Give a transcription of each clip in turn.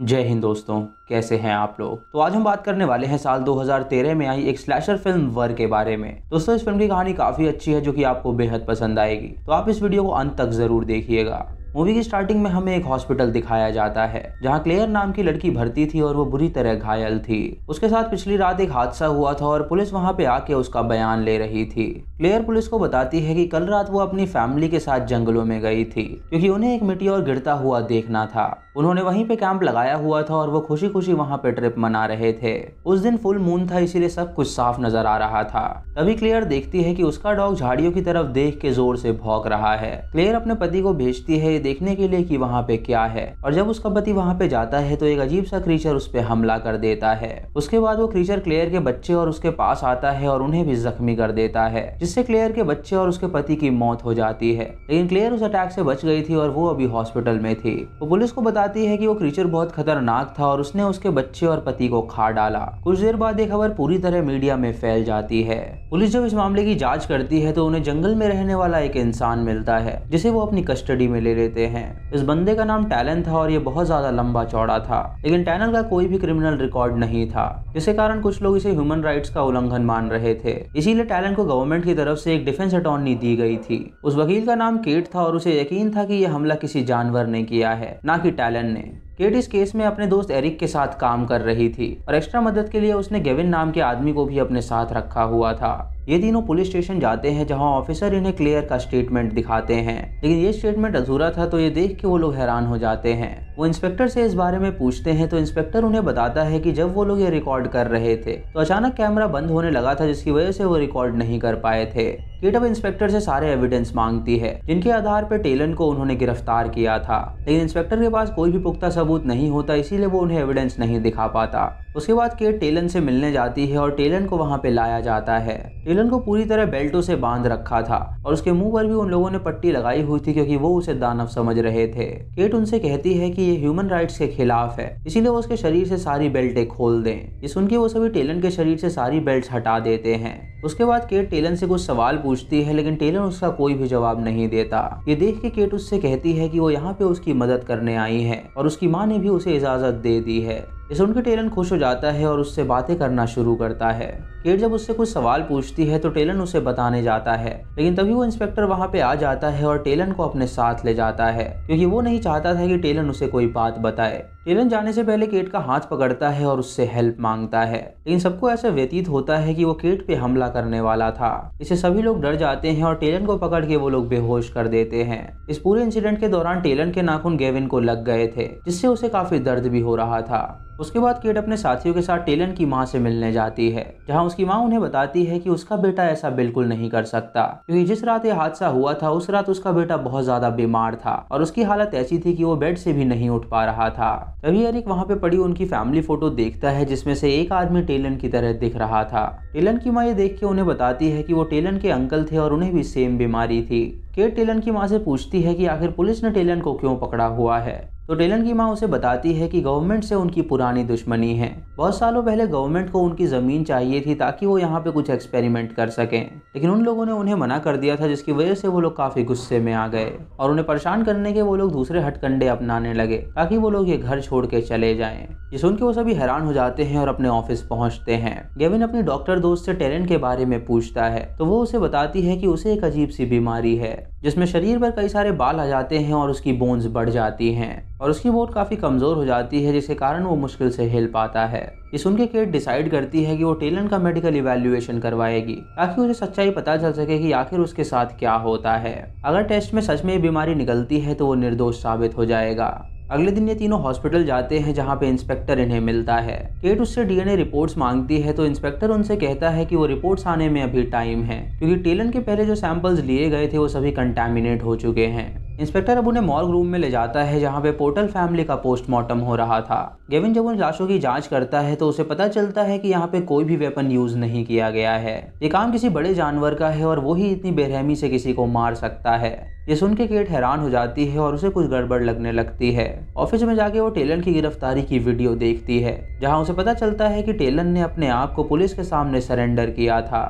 जय हिंद दोस्तों, कैसे हैं आप लोग। तो आज हम बात करने वाले हैं साल 2013 में आई एक स्लैशर फिल्म वर के बारे में। दोस्तों, इस फिल्म की कहानी काफी अच्छी है जो कि आपको बेहद पसंद आएगी, तो आप इस वीडियो को अंत तक जरूर देखिएगा। मूवी की स्टार्टिंग में हमें एक हॉस्पिटल दिखाया जाता है जहां क्लेयर नाम की लड़की भर्ती थी और वो बुरी तरह घायल थी। उसके साथ पिछली रात एक हादसा हुआ था और पुलिस वहां पे आके उसका बयान ले रही थी। क्लेयर पुलिस को बताती है कि कल रात वो अपनी फैमिली के साथ जंगलों में गई थी क्योंकि उन्हें एक मिट्टी गिरता हुआ देखना था। उन्होंने वहीं पे कैंप लगाया हुआ था और वो खुशी खुशी वहां पे ट्रिप मना रहे थे। उस दिन फुल मून था, इसीलिए सब कुछ साफ नजर आ रहा था। तभी क्लेयर देखती है कि उसका डॉग झाड़ियों की तरफ देख के जोर से भौंक रहा है। क्लेयर अपने पति को भेजती है देखने के लिए कि वहाँ पे क्या है, और जब उसका पति वहाँ पे जाता है तो एक अजीब सा क्रीचर उस पे हमला कर देता है। उसके बाद वो क्रीचर क्लेयर के बच्चे और उसके पास आता है और उन्हें भी जख्मी कर देता है, जिससे क्लेयर के बच्चे और उसके पति की मौत हो जाती है। लेकिन क्लेयर उस अटैक से बच गई थी और वो अभी हॉस्पिटल में थी। वो पुलिस को बताती है कि वो क्रीचर बहुत खतरनाक था और उसने उसके बच्चे और पति को खा डाला। कुछ देर बाद ये खबर पूरी तरह मीडिया में फैल जाती है। पुलिस जब इस मामले की जांच करती है तो उन्हें जंगल में रहने वाला एक इंसान मिलता है जिसे वो अपनी कस्टडी में ले लेते हैं। इस बंदे का नाम टैलन था और ये बहुत ज्यादा लंबा चौड़ा था, लेकिन टैलन का कोई भी क्रिमिनल रिकॉर्ड नहीं था, जिसके कारण कुछ लोग इसे ह्यूमन राइट्स का उल्लंघन मान रहे थे। इसीलिए टैलन को गवर्नमेंट की तरफ से एक डिफेंस अटॉर्नी दी गई थी। उस वकील का नाम केट था और उसे यकीन था कि यह हमला किसी जानवर ने किया है, ना कि टैलन ने। केट इस केस में अपने दोस्त एरिक के साथ काम कर रही थी और एक्स्ट्रा मदद के लिए उसने गेविन नाम के आदमी को भी अपने साथ रखा हुआ था। ये तीनों पुलिस स्टेशन जाते हैं जहां ऑफिसर इन्हें क्लेयर का स्टेटमेंट दिखाते हैं, लेकिन ये स्टेटमेंट अधूरा था तो ये देख के वो लोग हैरान हो जाते हैं। वो इंस्पेक्टर से इस बारे में पूछते हैं तो इंस्पेक्टर उन्हें बताता है कि जब वो लोग ये रिकॉर्ड कर रहे थे तो अचानक कैमरा बंद होने लगा था, जिसकी वजह से वो रिकॉर्ड नहीं कर पाए थे। केट अब इंस्पेक्टर से सारे एविडेंस मांगती है जिनके आधार पर टेलन को उन्होंने गिरफ्तार किया था, लेकिन इंस्पेक्टर के पास कोई भी पुख्ता सबूत नहीं होता, इसीलिए वो उन्हें एविडेंस नहीं दिखा पाता। उसके बाद केट टेलन से मिलने जाती है और टेलन को वहां पे लाया जाता है। टेलन को पूरी तरह बेल्टों से बांध रखा था और उसके मुंह पर भी उन लोगों ने पट्टी लगाई हुई थी क्योंकि वो उसे दानव समझ रहे थे। केट उनसे कहती है कि ये ह्यूमन राइट्स के खिलाफ है, इसीलिए वो उसके शरीर से सारी बेल्टें खोल दें। ये सुन के वो सभी टेलन के शरीर से सारी बेल्ट हटा देते हैं। उसके बाद केट टेलन से कुछ सवाल पूछती है, लेकिन टेलन उसका कोई भी जवाब नहीं देता। ये देख के केट उससे कहती है कि वो यहाँ पे उसकी मदद करने आई है और उसकी माँ ने भी उसे इजाजत दे दी है। ये सुनकर टेलन खुश हो जाता है और उससे बातें करना शुरू करता है। केट जब उससे कुछ सवाल पूछती है तो टेलन उसे बताने जाता है, लेकिन तभी वो इंस्पेक्टर वहां पे आ जाता है और टेलन को अपने साथ ले जाता है क्योंकि वो नहीं चाहता था कि टेलन उसे कोई बात बताए। टेलन जाने से पहले केट का हाथ पकड़ता है और उससे हेल्प मांगता है, लेकिन सबको ऐसा व्यतीत होता है कि वो केट पे हमला करने वाला था। इससे सभी लोग डर जाते हैं और टेलन को पकड़ के वो लोग बेहोश कर देते हैं। इस पूरे इंसिडेंट के दौरान टेलन के नाखून गेविन को लग गए थे, जिससे उसे काफी दर्द भी हो रहा था। उसके बाद केट अपने साथियों के साथ टेलन की मां से मिलने जाती है, जहां उसकी मां उन्हें बताती है कि उसका बेटा ऐसा बिल्कुल नहीं कर सकता क्योंकि जिस रात ये हादसा हुआ था उस रात उसका बेटा बहुत ज्यादा बीमार था और उसकी हालत ऐसी थी कि वो बेड से भी नहीं उठ पा रहा था। तभी एरिक वहां पे पड़ी उनकी फैमिली फोटो देखता है जिसमें से एक आदमी टेलन की तरह दिख रहा था। टेलन की मां ये देख के उन्हें बताती है कि वो टेलन के अंकल थे और उन्हें भी सेम बीमारी थी। केट टेलन की मां से पूछती है कि आखिर पुलिस ने टेलन को क्यों पकड़ा हुआ है, तो टेलन की मां उसे बताती है कि गवर्नमेंट से उनकी पुरानी दुश्मनी है। बहुत सालों पहले गवर्नमेंट को उनकी जमीन चाहिए थी ताकि वो यहाँ पे कुछ एक्सपेरिमेंट कर सकें, लेकिन उन लोगों ने उन्हें मना कर दिया था, जिसकी वजह से वो लोग काफी गुस्से में आ गए और उन्हें परेशान करने के वो लोग दूसरे हथकंडे अपनाने लगे ताकि वो लोग ये घर छोड़ के चले जाएं। ये सुन के वो सभी हैरान हो जाते हैं और अपने ऑफिस पहुंचते हैं। गेविन अपनी डॉक्टर दोस्त से टैलेंट के बारे में पूछता है तो वो उसे बताती है कि उसे एक अजीब सी बीमारी है जिसमें शरीर पर कई सारे बाल आ जाते हैं और उसकी बोन्स बढ़ जाती हैं और उसकी बोन काफी कमजोर हो जाती है, जिसके कारण वो मुश्किल से हिल पाता है। ये सुन के केट डिसाइड करती है कि वो टेलन का मेडिकल इवैल्यूएशन करवाएगी ताकि उसे सच्चाई पता चल सके कि आखिर उसके साथ क्या होता है। अगर टेस्ट में सच में ये बीमारी निकलती है तो वो निर्दोष साबित हो जाएगा। अगले दिन ये तीनों हॉस्पिटल जाते हैं जहां पे इंस्पेक्टर इन्हें मिलता है। केट उससे डीएनए रिपोर्ट्स मांगती है तो इंस्पेक्टर उनसे कहता है कि वो रिपोर्ट्स आने में अभी टाइम है क्योंकि टेलन के पहले जो सैंपल्स लिए गए थे वो सभी कंटामिनेट हो चुके हैं। इंस्पेक्टर अब उन्हें मॉर्ग रूम में ले जाता है जहां पे पोर्टल फैमिली का पोस्टमार्टम हो रहा था। गेविन जब उन लाशों की जांच करता है तो उसे पता चलता है कि यहाँ पे कोई भी वेपन यूज नहीं किया गया है। ये काम किसी बड़े जानवर का है और वो ही इतनी बेरहमी से किसी को मार सकता है। ये सुन के केट हैरान हो जाती है और उसे कुछ गड़बड़ लगने लगती है। ऑफिस में जाके वो टेलन की गिरफ्तारी की वीडियो देखती है जहाँ उसे पता चलता है कि टेलन ने अपने आप को पुलिस के सामने सरेंडर किया था।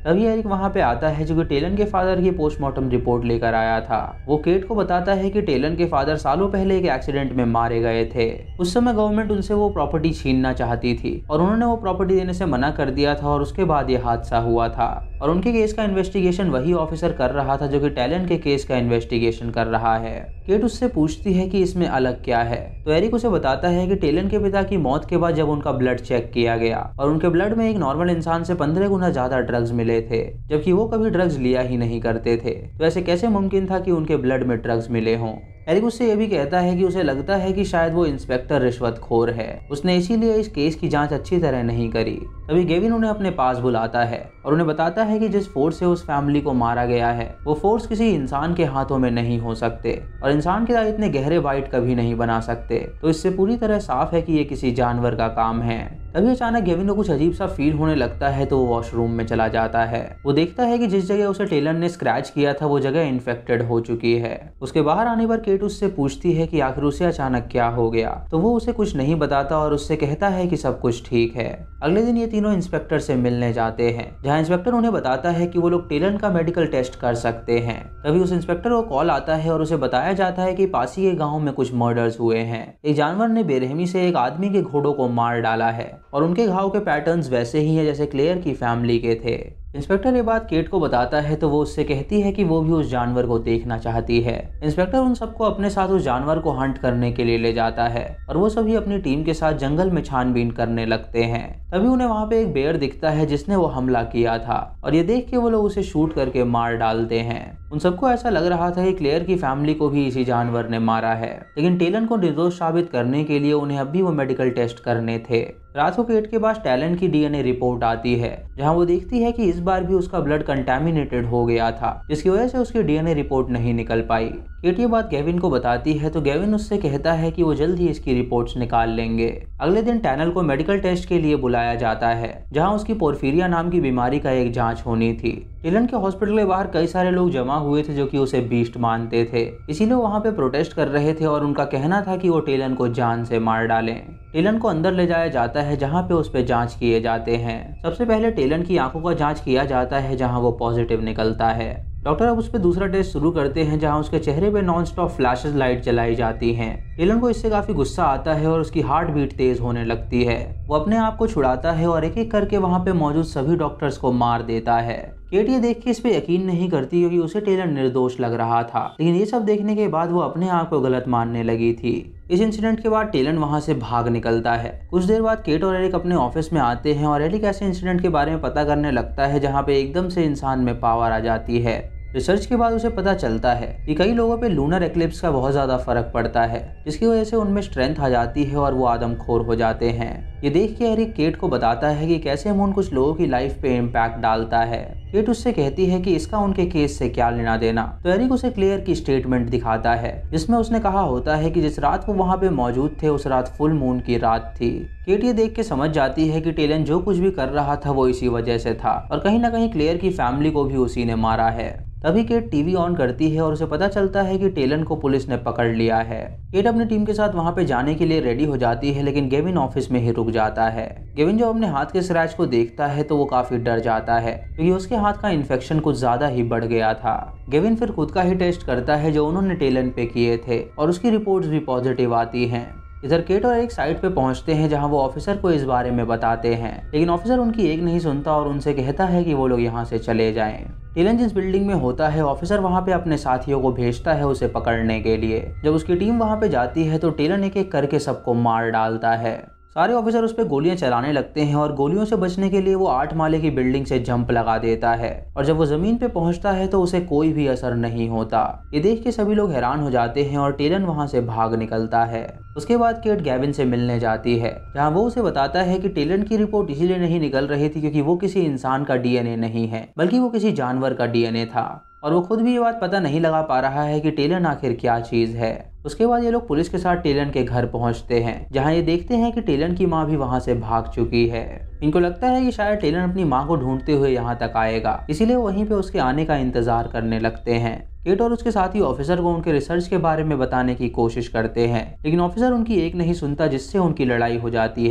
तभी एरिक वहाँ पे आता है जो कि टेलन के फादर की पोस्टमार्टम रिपोर्ट लेकर आया था। वो केट को बताता है कि टेलन के फादर सालों पहले एक एक्सीडेंट में मारे गए थे। उस समय गवर्नमेंट उनसे वो प्रॉपर्टी छीनना चाहती थी और उन्होंने वो प्रॉपर्टी देने से मना कर दिया था और उसके बाद ये हादसा हुआ था। और उनके केस का इन्वेस्टिगेशन वही ऑफिसर कर रहा था जो कि टेलन के केस का इन्वेस्टिगेशन कर रहा है। केट उससे पूछती है कि इसमें अलग क्या है, तो एरिक उसे बताता है कि टेलन के पिता की मौत के बाद जब उनका ब्लड चेक किया गया और उनके ब्लड में एक नॉर्मल इंसान से 15 गुना ज्यादा ड्रग्स मिले थे, जबकि वो कभी ड्रग्स लिया ही नहीं करते थे। तो ऐसे कैसे मुमकिन था कि उनके ब्लड में ड्रग्स मिले हों। एरिक उससे यह भी कहता है कि उसे लगता है कि शायद वो इंस्पेक्टर रिश्वतखोर है, उसने इसीलिए इस केस की जांच अच्छी तरह नहीं करी। तभी गेविन उन्हें अपने पास बुलाता है और उन्हें बताता है कि जिस फोर्स से उस फैमिली को मारा गया है वो फोर्स किसी इंसान के हाथों में नहीं हो सकते और इंसान के साथ इतने गहरे बाइट कभी नहीं बना सकते। तो इससे पूरी तरह साफ है कि ये किसी जानवर का काम है। तभी अचानक गेविन को कुछ अजीब सा फील होने लगता है तो वो वॉशरूम में चला जाता है। वो देखता है कि जिस जगह उसे टेलन ने स्क्रैच किया था वो जगह इन्फेक्टेड हो चुकी है। उसके बाहर आने पर केट उससे पूछती है कि आखिर उसे अचानक क्या हो गया, तो वो उसे कुछ नहीं बताता और उससे कहता है कि सब कुछ ठीक है। अगले दिन ये तीनों इंस्पेक्टर से मिलने जाते हैं, जहाँ इंस्पेक्टर उन्हें बताता है कि वो लोग टेलन का मेडिकल टेस्ट कर सकते हैं। तभी उस इंस्पेक्टर को कॉल आता है और उसे बताया जाता है कि पास ही के गाँव में कुछ मर्डर्स हुए हैं। एक जानवर ने बेरहमी से एक आदमी के घोड़ों को मार डाला है और उनके घाव के पैटर्न्स वैसे ही हैं जैसे क्लेयर की फैमिली के थे। इंस्पेक्टर ये बात केट को बताता है तो वो उससे कहती है कि वो भी उस जानवर को देखना चाहती है। इंस्पेक्टर उन सबको अपने साथ उस जानवर को हंट करने के लिए ले जाता है और वो सभी अपनी टीम के साथ जंगल में छानबीन करने लगते हैं। तभी उन्हें वहाँ पे एक बेयर दिखता है जिसने वो हमला किया था और ये देख के वो लोग उसे शूट करके मार डालते हैं। उन सबको ऐसा लग रहा था कि क्लेयर की फैमिली को भी इसी जानवर ने मारा है, लेकिन टेलन को निर्दोष साबित करने के लिए उन्हें अब भी वो मेडिकल टेस्ट करने थे। रात को केट के पास टेलन की डीएनए रिपोर्ट आती है, जहां वो देखती है कि इस बार भी उसका ब्लड कंटामिनेटेड हो गया था, जिसकी वजह से उसकी डीएनए रिपोर्ट नहीं निकल पाई। केट ये बात गेविन को बताती है तो गेविन उससे कहता है कि वो जल्द ही इसकी रिपोर्ट्स निकाल लेंगे। अगले दिन टैनल को मेडिकल टेस्ट के लिए बुलाया जाता है, जहां उसकी पोर्फिरिया नाम की बीमारी का एक जांच होनी थी। टेलन के हॉस्पिटल के बाहर कई सारे लोग जमा हुए थे जो कि उसे बीस्ट मानते थे, इसीलिए वहां पे प्रोटेस्ट कर रहे थे और उनका कहना था कि वो टेलन को जान से मार डालें। टेलन को अंदर ले जाया जाता है जहां पे उस पे जांच किए जाते हैं। सबसे पहले टेलन की आंखों का जांच किया जाता है जहां वो पॉजिटिव निकलता है। डॉक्टर अब उस पर दूसरा टेस्ट शुरू करते हैं जहां उसके चेहरे पे नॉन स्टॉप फ्लैशेस लाइट जलाई जाती हैं। टेलन को इससे काफी गुस्सा आता है और उसकी हार्ट बीट तेज होने लगती है। वो अपने आप को छुड़ाता है और एक एक करके वहां पे मौजूद सभी डॉक्टर्स को मार देता है। केट ये देख के इस पे यकीन नहीं करती क्योंकि उसे टेलन निर्दोष लग रहा था, लेकिन ये सब देखने के बाद वो अपने आप को गलत मानने लगी थी। इस इंसिडेंट के बाद टेलन वहां से भाग निकलता है। कुछ देर बाद केट और एरिक अपने ऑफिस में आते हैं और एरिक ऐसे इंसिडेंट के बारे में पता करने लगता है जहाँ पे एकदम से इंसान में पावर आ जाती है। रिसर्च के बाद उसे पता चलता है कि कई लोगों पे लूनर एक्लिप्स का बहुत ज्यादा फर्क पड़ता है, जिसकी वजह से उनमें स्ट्रेंथ आ जाती है और वो आदमखोर हो जाते हैं। ये देख के एरिक केट को बताता है कि कैसे मून कुछ लोगों की लाइफ पे इम्पैक्ट डालता है। केट उससे कहती है कि इसका उनके केस से क्या लेना देना, तो एरिक उसे क्लेयर की स्टेटमेंट दिखाता है जिसमें उसने कहा होता है कि जिस रात वो वहाँ पे मौजूद थे उस रात फुल मून की रात थी। केट ये देख के समझ जाती है कि टेलन जो कुछ भी कर रहा था वो इसी वजह से था और कहीं ना कहीं क्लेयर की फैमिली को भी उसी ने मारा है। तभी केट टीवी ऑन करती है और उसे पता चलता है कि टेलन को पुलिस ने पकड़ लिया है। केट अपनी टीम के साथ वहां पे जाने के लिए रेडी हो जाती है, लेकिन गेविन ऑफिस में ही रुक जाता है। गेविन जब अपने हाथ के स्क्रैच को देखता है तो वो काफी डर जाता है क्योंकि उसके हाथ का इन्फेक्शन कुछ ज्यादा ही बढ़ गया था। गेविन फिर खुद का ही टेस्ट करता है जो उन्होंने टेलन पे किए थे और उसकी रिपोर्ट्स भी पॉजिटिव आती हैं। इधर केट और एक साइट पे पहुंचते हैं जहां वो ऑफिसर को इस बारे में बताते हैं, लेकिन ऑफिसर उनकी एक नहीं सुनता और उनसे कहता है कि वो लोग यहाँ से चले जाएं। टेलन जिस बिल्डिंग में होता है ऑफिसर वहाँ पे अपने साथियों को भेजता है उसे पकड़ने के लिए। जब उसकी टीम वहाँ पे जाती है तो टेलन एक एक करके सबको मार डालता है। सारे ऑफिसर उस पर गोलियां चलाने लगते हैं और गोलियों से बचने के लिए वो 8 माले की बिल्डिंग से जंप लगा देता है और जब वो जमीन पे पहुंचता है तो उसे कोई भी असर नहीं होता। ये देख के सभी लोग हैरान हो जाते हैं और टेलन वहां से भाग निकलता है। उसके बाद केट गेविन से मिलने जाती है जहां वो उसे बताता है कि टेलन की रिपोर्ट इसीलिए नहीं निकल रही थी क्योंकि वो किसी इंसान का डीएनए नहीं है बल्कि वो किसी जानवर का डीएनए था और वो खुद भी ये बात पता नहीं लगा पा रहा है कि टेलन आखिर क्या चीज है। उसके बाद ये लोग पुलिस के साथ टेलन के घर पहुंचते हैं जहां ये देखते हैं कि टेलन की मां भी वहां से भाग चुकी है। इनको लगता है कि शायद टेलन अपनी मां को ढूंढते हुए यहाँ तक आएगा, इसीलिए वहीं पे उसके आने का इंतजार करने लगते हैं। केट और उसके साथी ऑफिसर को उनके रिसर्च के बारे में बताने की कोशिश करते हैं, लेकिन ऑफिसर उनकी एक नहीं सुनता जिससे उनकी लड़ाई हो जाती है।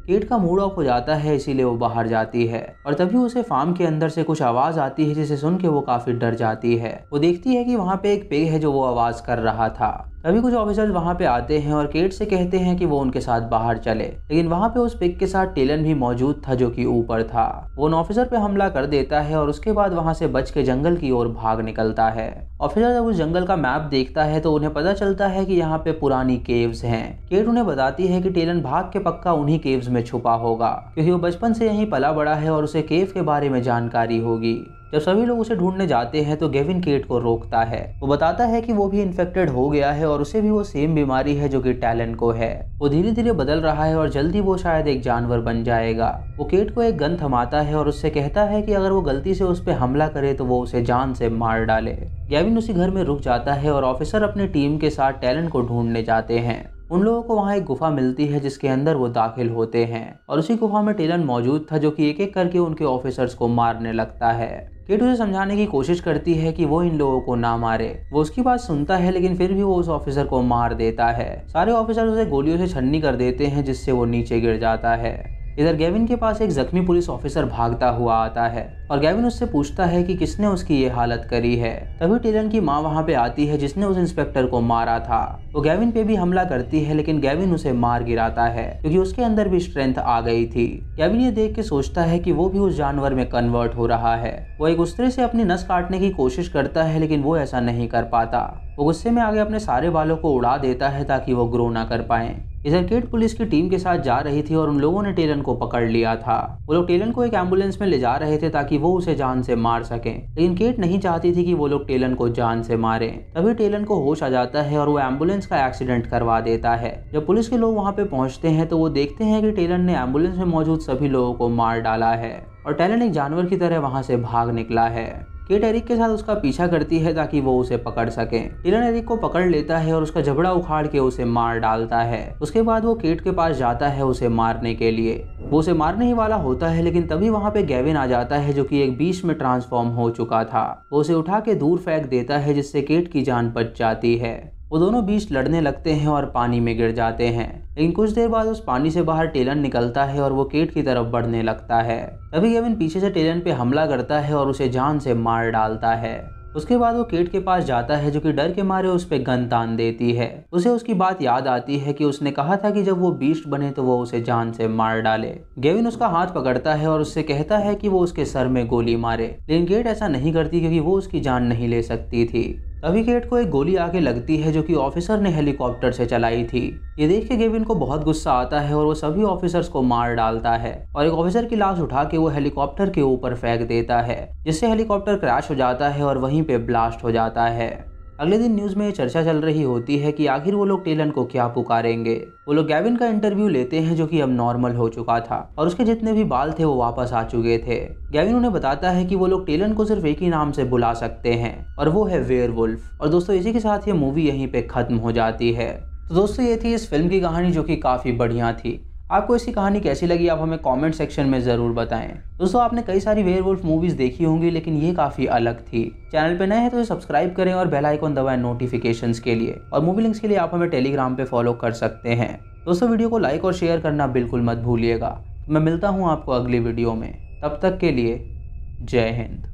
केट का मूड ऑफ हो जाता है, इसीलिए वो बाहर जाती है और तभी उसे फार्म के अंदर से कुछ आवाज आती है जिसे सुन के वो काफी डर जाती है। वो देखती है कि वहाँ पे एक पिग है जो वो आवाज कर रहा था। तभी कुछ ऑफिसर्स वहाँ पे आते हैं और केट से कहते हैं कि वो उनके साथ बाहर चले, लेकिन वहाँ पे उस पिग के साथ टेलन भी मौजूद था जो कि ऊपर था। वो उन ऑफिसर पे हमला कर देता है और उसके बाद वहाँ से बच के जंगल की ओर भाग निकलता है। ऑफिसर जब उस जंगल का मैप देखता है तो उन्हें पता चलता है कि यहाँ पे पुरानी केव्स हैं। केट उन्हें बताती है कि टेलन भाग के पक्का उन्हीं केव्स में छुपा होगा, क्योंकि वो बचपन से यहीं पला बड़ा है और उसे केव के बारे में जानकारी होगी। जब सभी लोग उसे ढूंढने जाते हैं तो गेविन केट को रोकता है। वो बताता है कि वो भी इन्फेक्टेड हो गया है और उसे भी वो सेम बीमारी है जो कि टैलन को है। वो धीरे धीरे बदल रहा है और जल्दी वो शायद एक जानवर बन जाएगा। वो केट को एक गन थमाता है और उससे कहता है कि अगर वो गलती से उस पर हमला करे तो वो उसे जान से मार डाले। गेविन उसी घर में रुक जाता है और ऑफिसर अपनी टीम के साथ टैलन को ढूंढने जाते हैं। उन लोगों को वहाँ एक गुफा मिलती है जिसके अंदर वो दाखिल होते हैं और उसी गुफा में टेलन मौजूद था जो कि एक एक करके उनके ऑफिसर्स को मारने लगता है। केट उसे समझाने की कोशिश करती है कि वो इन लोगों को ना मारे। वो उसकी बात सुनता है लेकिन फिर भी वो उस ऑफिसर को मार देता है। सारे ऑफिसर उसे गोलियों से छन्नी कर देते हैं जिससे वो नीचे गिर जाता है। इधर गेविन के पास एक जख्मी पुलिस ऑफिसर भागता हुआ आता है और गेविन उससे पूछता है कि किसने उसकी ये हालत करी है। तभी टेलन की माँ वहाँ पे आती है जिसने उस इंस्पेक्टर को मारा था। वो गेविन पे भी हमला करती है लेकिन गेविन उसे मार गिराता है क्योंकि उसके अंदर भी स्ट्रेंथ आ गई थी। गेविन ये देख के सोचता है कि वो भी उस जानवर में कन्वर्ट हो रहा है। वो एक उस्तरे से अपनी नस काटने की कोशिश करता है लेकिन वो ऐसा नहीं कर पाता। वो गुस्से में आगे अपने सारे बालों को उड़ा देता है ताकि वो ग्रो ना कर पाए। इधर केट पुलिस की टीम के साथ जा रही थी और उन लोगों ने टेलन को पकड़ लिया था। वो लोग टेलन को एक एम्बुलेंस में ले जा रहे थे ताकि वो उसे जान से मार सकें, लेकिन केट नहीं चाहती थी कि वो लोग टेलन को जान से मारें। तभी टेलन को होश आ जाता है और वो एम्बुलेंस का एक्सीडेंट करवा देता है। जब पुलिस के लोग वहाँ पे पहुँचते हैं तो वो देखते हैं कि टेलन ने एम्बुलेंस में मौजूद सभी लोगों को मार डाला है और टेलन एक जानवर की तरह वहाँ से भाग निकला है। केट एरिक के साथ उसका पीछा करती है ताकि वो उसे पकड़ सके। टेलन एरिक को पकड़ लेता है और उसका जबड़ा उखाड़ के उसे मार डालता है। उसके बाद वो केट के पास जाता है उसे मारने के लिए। वो उसे मारने ही वाला होता है लेकिन तभी वहाँ पे गेविन आ जाता है जो कि एक बीस्ट में ट्रांसफॉर्म हो चुका था। वो उसे उठा के दूर फेंक देता है जिससे केट की जान बच जाती है। वो दोनों बीस्ट लड़ने लगते हैं और पानी में गिर जाते हैं, लेकिन कुछ देर बाद उस पानी से बाहर टेलन निकलता है और वो केट की तरफ बढ़ने लगता है। तभी गेविन पीछे से टेलन पे हमला करता है और उसे जान से मार डालता है। उसके बाद वो केट के पास जाता है जो कि डर के मारे उस पे गन तान देती है। उसे उसकी बात याद आती है कि उसने कहा था कि जब वो बीस्ट बने तो वो उसे जान से मार डाले। गेविन उसका हाथ पकड़ता है और उससे कहता है कि वो उसके सर में गोली मारे, लेकिन केट ऐसा नहीं करती क्योंकि वो उसकी जान नहीं ले सकती थी। तभी केट को एक गोली आके लगती है जो कि ऑफिसर ने हेलीकॉप्टर से चलाई थी। ये देख के गेविन को बहुत गुस्सा आता है और वो सभी ऑफिसर्स को मार डालता है और एक ऑफिसर की लाश उठा के वो हेलीकॉप्टर के ऊपर फेंक देता है, जिससे हेलीकॉप्टर क्रैश हो जाता है और वहीं पे ब्लास्ट हो जाता है। अगले दिन न्यूज़ में चर्चा चल रही होती है कि आखिर वो लोग टेलन को क्या पुकारेंगे। वो लोग गेविन का इंटरव्यू लेते हैं जो कि अब नॉर्मल हो चुका था और उसके जितने भी बाल थे वो वापस आ चुके थे। गेविन उन्हें बताता है कि वो लोग टेलन को सिर्फ एक ही नाम से बुला सकते हैं और वो है वेयरवुल्फ। और दोस्तों इसी के साथ ये मूवी यहीं पे खत्म हो जाती है। तो दोस्तों ये थी इस फिल्म की कहानी जो कि काफ़ी बढ़िया थी। आपको इसकी कहानी कैसी लगी आप हमें कमेंट सेक्शन में ज़रूर बताएं। दोस्तों आपने कई सारी वेयरवुल्फ मूवीज़ देखी होंगी लेकिन ये काफ़ी अलग थी। चैनल पे नए हैं तो सब्सक्राइब करें और बेल आइकन दबाएं नोटिफिकेशंस के लिए, और मूवी लिंक्स के लिए आप हमें टेलीग्राम पे फॉलो कर सकते हैं। दोस्तों वीडियो को लाइक और शेयर करना बिल्कुल मत भूलिएगा। मैं मिलता हूँ आपको अगली वीडियो में, तब तक के लिए जय हिंद।